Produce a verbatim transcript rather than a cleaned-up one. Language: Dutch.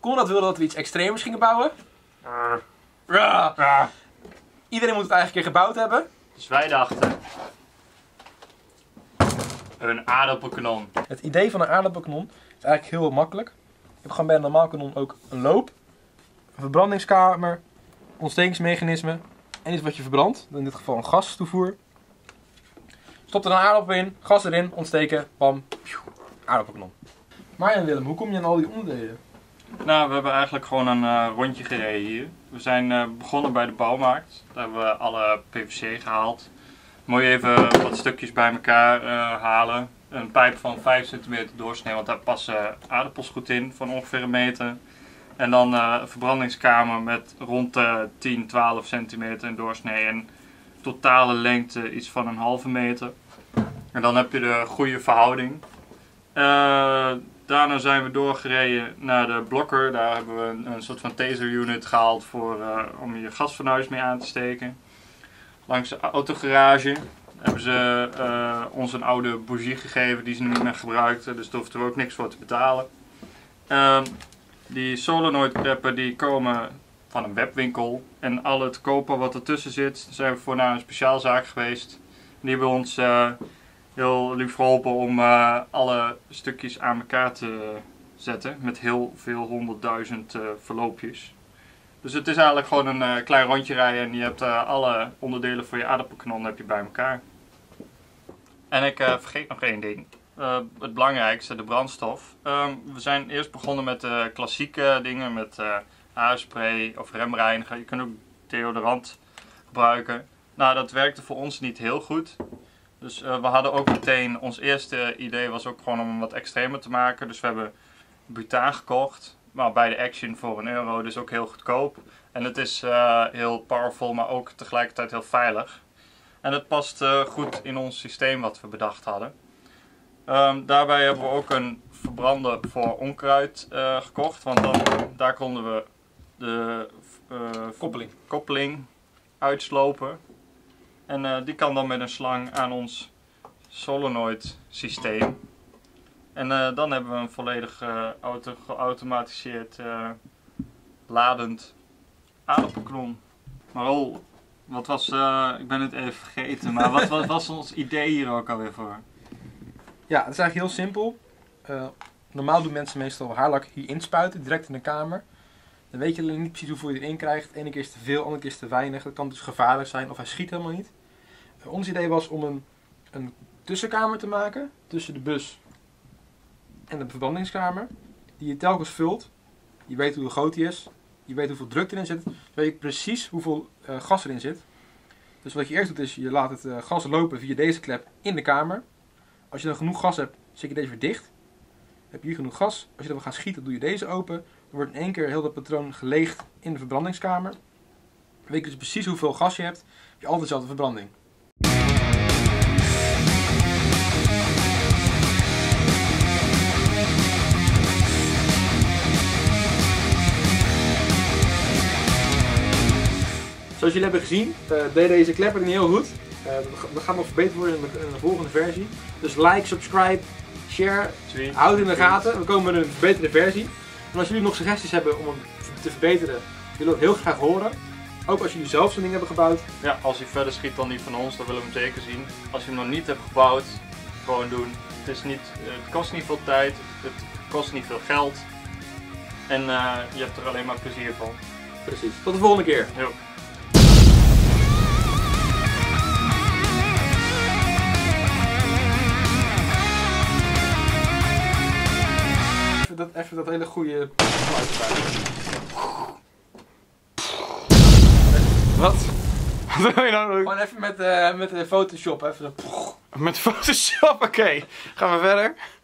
Konrad wilde dat we iets extremers gingen bouwen. Uh, Ja. uh. Iedereen moet het eigenlijk een keer gebouwd hebben. Dus wij dachten... Een aardappelkanon. Het idee van een aardappelkanon is eigenlijk heel makkelijk. Je hebt gewoon bij een normaal kanon ook een loop, een verbrandingskamer, ontstekingsmechanisme en iets wat je verbrandt. In dit geval een gastoevoer. Stop er een aardappel in, gas erin, ontsteken, bam, aardappelkanon. Maar en Willem, hoe kom je aan al die onderdelen? Nou, we hebben eigenlijk gewoon een uh, rondje gereden hier. We zijn uh, begonnen bij de bouwmarkt. Daar hebben we alle P V C gehaald. Mooi even wat stukjes bij elkaar uh, halen. Een pijp van vijf centimeter doorsnee, want daar passen aardappels goed in, van ongeveer een meter. En dan uh, een verbrandingskamer met rond de tien, twaalf centimeter in doorsnee en totale lengte iets van een halve meter. En dan heb je de goede verhouding. Uh, daarna zijn we doorgereden naar de blokker. Daar hebben we een, een soort van taser unit gehaald voor, uh, om je gasfornuis mee aan te steken. Langs de autogarage hebben ze uh, ons een oude bougie gegeven die ze niet meer gebruikten. Dus daar hoeft er ook niks voor te betalen. Uh, die solenoid kleppen die komen van een webwinkel. En al het koper wat ertussen zit, zijn we voor naar een speciaalzaak geweest. Die hebben ons uh, heel lief geholpen om uh, alle stukjes aan elkaar te zetten. Met heel veel honderdduizend uh, verloopjes. Dus het is eigenlijk gewoon een uh, klein rondje rijden en je hebt uh, alle onderdelen voor je aardappelkanon heb je bij elkaar. En ik uh, vergeet nog één ding. Uh, het belangrijkste, de brandstof. Um, we zijn eerst begonnen met uh, klassieke dingen, met uh, haarspray of remreiniger. Je kunt ook deodorant gebruiken. Nou, dat werkte voor ons niet heel goed. Dus uh, we hadden ook meteen, ons eerste idee was ook gewoon om hem wat extremer te maken. Dus we hebben butaan gekocht. Maar bij de Action voor een euro, dus ook heel goedkoop. En het is uh, heel powerful, maar ook tegelijkertijd heel veilig. En het past uh, goed in ons systeem wat we bedacht hadden. Um, daarbij hebben we ook een verbrander voor onkruid uh, gekocht. Want dan, daar konden we de uh, koppeling. koppeling uitslopen. En uh, die kan dan met een slang aan ons solenoid systeem. En uh, dan hebben we een volledig uh, auto geautomatiseerd uh, ladend aardappelkanon. Maar oh, wat was, uh, ik ben het even vergeten, maar wat, wat was ons idee hier ook alweer voor? Ja, het is eigenlijk heel simpel. Uh, normaal doen mensen meestal haarlak hier inspuiten, direct in de kamer. Dan weet je alleen niet precies hoeveel je erin krijgt. Ene keer is te veel, andere keer is te weinig. Dat kan dus gevaarlijk zijn of hij schiet helemaal niet. Uh, ons idee was om een, een tussenkamer te maken tussen de bus en de verbrandingskamer. Die je telkens vult. Je weet hoe groot die is. Je weet hoeveel druk erin zit. Dan weet je precies hoeveel uh, gas erin zit. Dus wat je eerst doet is, je laat het uh, gas lopen via deze klep in de kamer. Als je dan genoeg gas hebt, zet je deze weer dicht. Heb je hier genoeg gas. Als je dan wil gaan schieten, doe je deze open. Dan wordt in één keer heel dat patroon geleegd in de verbrandingskamer. Dan weet je dus precies hoeveel gas je hebt. Heb je altijd dezelfde verbranding. Zoals jullie hebben gezien, uh, deed deze klepper niet heel goed. Uh, dat gaat nog verbeterd worden in de, in de volgende versie. Dus like, subscribe, share, Tweet, houd in de tweet. gaten. We komen met een verbeterde versie. En als jullie nog suggesties hebben om hem te verbeteren, willen we het heel graag horen. Ook als jullie zelf zo'n ding hebben gebouwd. Ja, als hij verder schiet dan die van ons, dan willen we hem zeker zien. Als je hem nog niet hebt gebouwd, gewoon doen. Het, is niet, het kost niet veel tijd, het kost niet veel geld. En uh, je hebt er alleen maar plezier van. Precies. Tot de volgende keer. Jo. Even dat, even dat hele goede geluid erbij. Wat? Wat wil je nou doen? Gewoon even met, uh, met de Photoshop. Even zo. Met Photoshop, oké. Okay. Gaan we verder.